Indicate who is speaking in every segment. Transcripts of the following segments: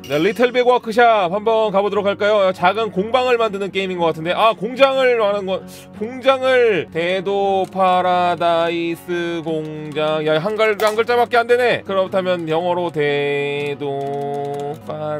Speaker 1: 네, 리틀빅 워크샵 한번 가보도록 할까요? 작은 공방을 만드는 게임인 것 같은데, 아, 공장을 말하는 건, 공장을 대도 파라다이스 공장. 야, 한 글자밖에 안 되네. 그렇다면 영어로 대도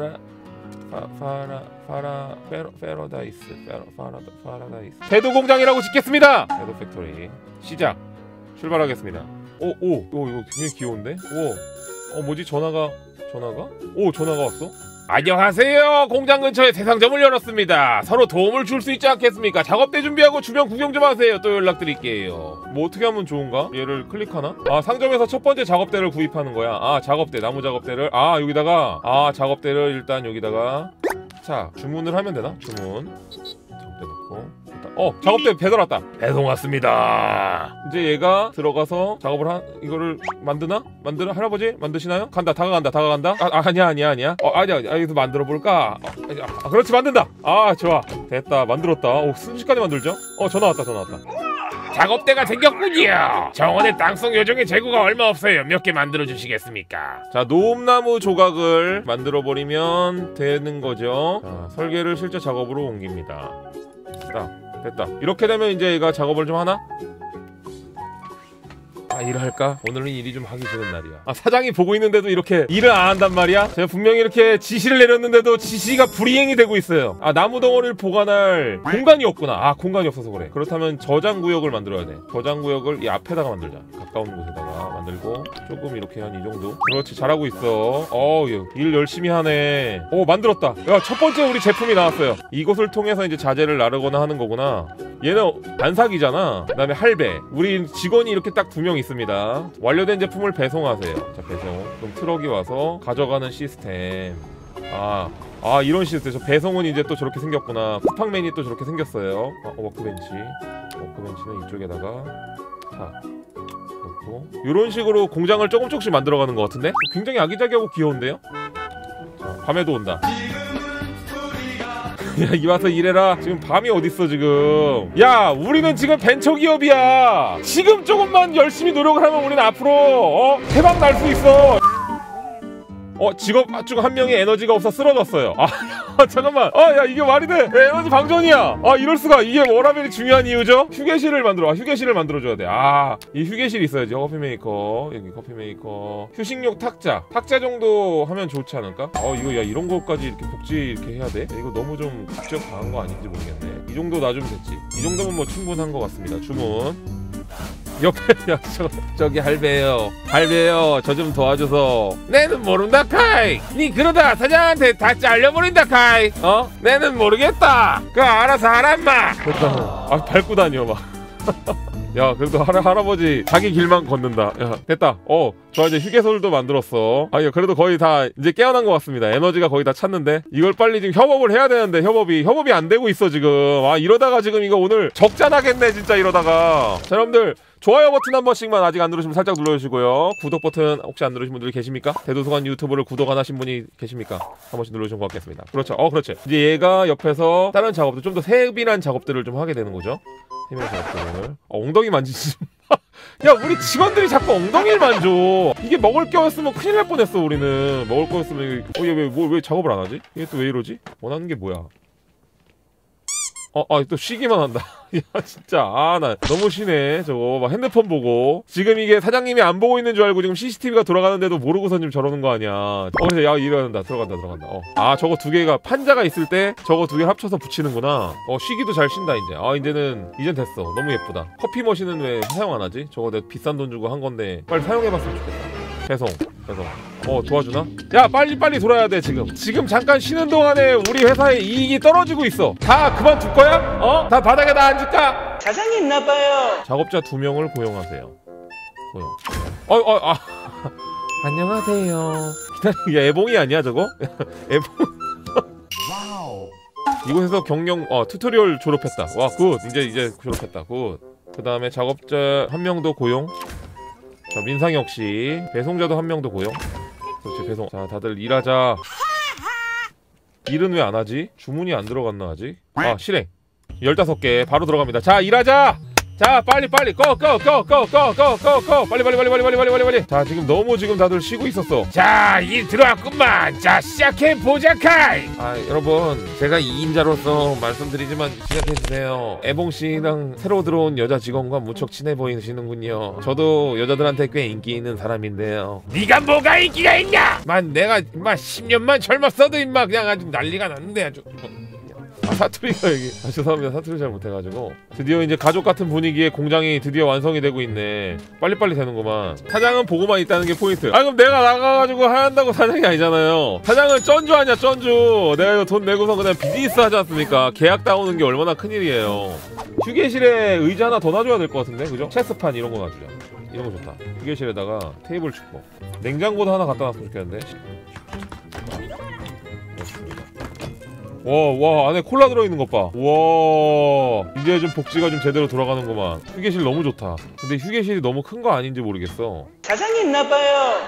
Speaker 1: 파라다이스 대도 공장이라고 짓겠습니다. 대도 팩토리 시작. 출발하겠습니다. 이거 굉장히 귀여운데? 뭐지? 전화가 왔어? 안녕하세요. 공장 근처에 새 상점을 열었습니다. 서로 도움을 줄 수 있지 않겠습니까? 작업대 준비하고 주변 구경 좀 하세요. 또 연락드릴게요. 뭐 어떻게 하면 좋은가? 얘를 클릭하나? 아, 상점에서 첫 번째 작업대를 구입하는 거야. 아, 작업대, 나무 작업대를, 아, 여기다가, 아, 작업대를 일단 여기다가, 자, 주문을 하면 되나? 주문 작업대 넣고, 일단, 작업대 배달 왔다. 배송 왔습니다. 이제 얘가 들어가서 작업을 이거를 만드나? 할아버지 만드시나요? 다가간다. 아니야. 아니야. 여기서 만들어 볼까? 그렇지, 만든다. 아, 좋아. 됐다. 만들었다. 순식간에 만들죠? 전화 왔다. 작업대가 생겼군요. 정원의 땅속 요정의 재고가 얼마 없어요. 몇 개 만들어 주시겠습니까? 자, 노음나무 조각을 만들어 버리면 되는 거죠. 자, 설계를 실제 작업으로 옮깁니다. 됐다. 이렇게 되면 이제 얘가 작업을 좀 하나? 일을 할까? 오늘은 일이 좀 하기 싫은 날이야. 사장이 보고 있는데도 이렇게 일을 안 한단 말이야? 제가 분명히 이렇게 지시를 내렸는데도 지시가 불이행이 되고 있어요. 나무 덩어리를 보관할 공간이 없구나. 공간이 없어서 그래. 그렇다면 저장구역을 만들어야 돼. 저장구역을 이 앞에다가 만들자. 가까운 곳에다가 만들고 조금 이렇게 한 이 정도. 그렇지, 잘하고 있어. 일 열심히 하네. 만들었다. 야, 첫 번째 우리 제품이 나왔어요. 이것을 통해서 이제 자재를 나르거나 하는 거구나. 얘는 반사기잖아. 그 다음에 할배. 우리 직원이 이렇게 딱 2명 있습니다. 완료된 제품을 배송하세요. 자, 배송. 그럼 트럭이 와서 가져가는 시스템. 이런 시스템. 저 배송은 이제 또 저렇게 생겼구나. 쿠팡맨이 또 저렇게 생겼어요. 워크벤치는 이쪽에다가 자 놓고 이런 식으로 공장을 조금씩 만들어가는 것 같은데? 굉장히 아기자기하고 귀여운데요? 자, 밤에도 온다. 야, 이 와서 일해라. 지금 밤이 어딨어 지금. 야, 우리는 지금 벤처기업이야. 지금 조금만 열심히 노력을 하면 우리는 앞으로 대박 날 수 있어. 직업 중 한 명이 에너지가 없어 쓰러졌어요. 잠깐만. 야, 이게 말이 돼? 왜 에너지 방전이야? 이럴수가. 이게 워라벨이 중요한 이유죠? 휴게실을 만들어줘야 돼. 이 휴게실이 있어야지. 커피메이커. 여기 커피메이커. 휴식용 탁자 정도 하면 좋지 않을까? 이거, 야, 이런 거까지 이렇게 복지 이렇게 해야 돼? 이거 너무 좀 국적 강한 거 아닌지 모르겠네. 이 정도 놔주면 됐지. 이 정도면 뭐 충분한 것 같습니다. 주문. 옆에, 야, 저기 할배요. 저 좀 도와줘서. 내는 모른다 카이. 니 그러다 사장한테 다 잘려버린다 카이. 내는 모르겠다. 알아서 하란마. 됐다. 밟고 다녀 막. 야, 그래도 할아버지 자기 길만 걷는다. 야, 됐다. 저 이제 휴게소도 만들었어. 야, 그래도 거의 다 이제 깨어난 것 같습니다. 에너지가 거의 다 찼는데 이걸 빨리 지금 협업을 해야 되는데 협업이 안 되고 있어 지금. 이러다가 지금 이거 오늘 적자나겠네 진짜 이러다가. 자, 여러분들 좋아요 버튼 한 번씩만 아직 안 누르시면 살짝 눌러주시고요. 구독 버튼 혹시 안 누르신 분들이 계십니까? 대도서관 유튜브를 구독 안 하신 분이 계십니까? 한 번씩 누르시면 고맙겠습니다. 그렇죠. 그렇지. 이제 얘가 옆에서 다른 작업들, 좀 더 세밀한 작업들을 좀 하게 되는 거죠. 세밀한 작업들을. 엉덩이 만지지. 야, 우리 직원들이 자꾸 엉덩이를 만져. 이게 먹을 거였으면 큰일 날 뻔했어. 우리는 먹을 거였으면. 얘 왜 작업을 안 하지? 이게 또 왜 이러지? 원하는 게 뭐야? 또 쉬기만 한다. 야, 진짜 나 너무 쉬네 저거. 막 핸드폰 보고 지금 이게 사장님이 안 보고 있는 줄 알고 지금 CCTV가 돌아가는데도 모르고선 지금 저러는 거 아니야. 그래서 야, 이러는다. 들어간다. 저거 2개가 판자가 있을 때 저거 2개 합쳐서 붙이는구나. 쉬기도 잘 쉰다 이제. 이젠 됐어. 너무 예쁘다. 커피 머신은 왜 사용 안 하지? 저거 내가 비싼 돈 주고 한 건데 빨리 사용해봤으면 좋겠다. 배송. 도와주나? 야, 빨리 돌아야 돼 지금 잠깐 쉬는 동안에 우리 회사의 이익이 떨어지고 있어. 다 그만둘 거야? 다 바닥에다 앉을까?
Speaker 2: 사장님 나빠요.
Speaker 1: 작업자 2명을 고용하세요. 안녕하세요. 야, 애봉이 아니야 저거? 애봉. 이곳에서 경영 튜토리얼 졸업했다. 와, 굿. 이제 졸업했다. 굿. 그 다음에 작업자 1명도 고용. 자, 민상혁 씨. 배송자도 1명도 고용. 그렇지, 배송. 자, 다들 일하자. 일은 왜 안 하지? 주문이 안 들어갔나 아직? 실행. 15개 바로 들어갑니다. 자, 일하자. 자 빨리 빨리 꺼 빨리 자 지금 너무 지금 다들 쉬고 있었어. 자 일 들어왔구만. 자 시작해보자카이. 아 여러분 제가 2인자로서 말씀드리지만 시작해주세요. 애봉씨랑 새로 들어온 여자 직원과 무척 친해 보이시는군요. 저도 여자들한테 꽤 인기 있는 사람인데요. 네가 뭐가 인기가 있냐. 내가 10년만 젊었어도 임마 그냥 아주 난리가 났는데 아주. 사투리가 여기 죄송합니다. 사투리 잘 못해가지고. 드디어 이제 가족 같은 분위기에 공장이 드디어 완성이 되고 있네. 빨리빨리 되는구만. 사장은 보고만 있다는 게 포인트. 그럼 내가 나가가지고 한다고 사장이 아니잖아요. 사장은 쩐주 아니야 쩐주. 내가 이거 돈 내고서 그냥 비즈니스 하지 않습니까? 계약 따오는 게 얼마나 큰일이에요. 휴게실에 의자 하나 더 놔줘야 될 것 같은데 그죠? 체스판 이런 거 놔주자. 이런 거 좋다. 휴게실에다가 테이블 축복. 냉장고도 하나 갖다 놨으면 좋겠는데. 와 안에 콜라 들어있는 것 봐. 와 이제 좀 복지가 좀 제대로 돌아가는구만. 휴게실 너무 좋다. 근데 휴게실이 너무 큰 거 아닌지 모르겠어.
Speaker 2: 자장이 있나봐요.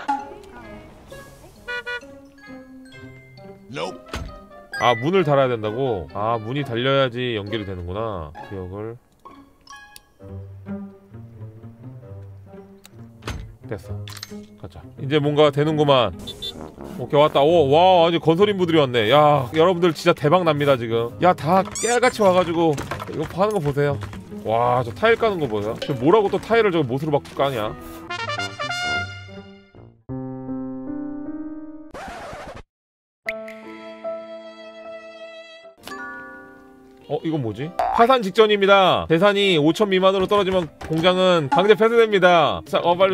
Speaker 1: 아 문을 달아야 된다고? 아 문이 달려야지 연결이 되는구나. 기억을 됐어. 가자. 이제 뭔가 되는구만. 오케이 왔다. 와 아주 건설인분들이 왔네. 야 여러분들 진짜 대박 납니다 지금. 야 다 깨알같이 와가지고 이거 하는 거 보세요. 와 저 타일 까는 거 보세요. 저 뭐라고 또 타일을 저 못으로 막 까냐. 이건 뭐지? 파산 직전입니다. 대산이 5천 미만으로 떨어지면 공장은 강제 폐쇄됩니다. 자, 빨리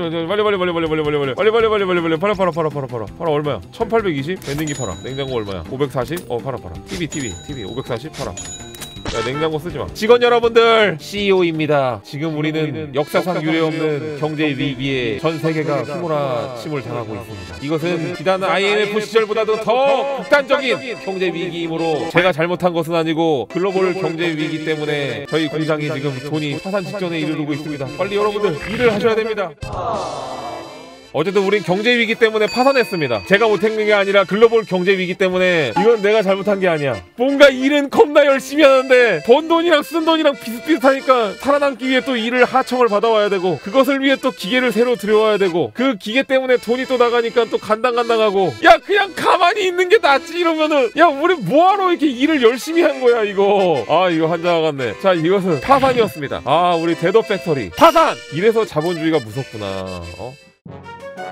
Speaker 1: 팔아 얼마야? 1820? 밴딩기 팔아. 냉장고 얼마야? 540? 팔아. TV 540 팔아. 야 냉장고 쓰지마. 직원 여러분들 CEO입니다. 지금 우리는 역사상 유례없는 경제 위기에 전 세계가 휘몰아침을 당하고 있습니다. 이것은 비단 IMF 시절보다도 더 극단적인 경제 위기이므로 제가 잘못한 것은 아니고 글로벌 경제 위기 때문에 저희 공장이 지금 돈이 파산 직전에 이르르고 있습니다. 빨리 여러분들 일을 하셔야 됩니다. 어쨌든 우린 경제 위기 때문에 파산했습니다. 제가 못한 게 아니라 글로벌 경제 위기 때문에. 이건 내가 잘못한 게 아니야. 뭔가 일은 겁나 열심히 하는데 번 돈이랑 쓴 돈이랑 비슷비슷하니까 살아남기 위해 또 일을 하청을 받아와야 되고 그것을 위해 또 기계를 새로 들여와야 되고 그 기계 때문에 돈이 또 나가니까 또 간당간당하고. 야 그냥 가만히 있는 게 낫지 이러면은. 야 우리 뭐하러 이렇게 일을 열심히 한 거야 이거. 아 이거 한장 나갔네. 자 이것은 파산이었습니다. 아 우리 데더 팩토리 파산. 이래서 자본주의가 무섭구나.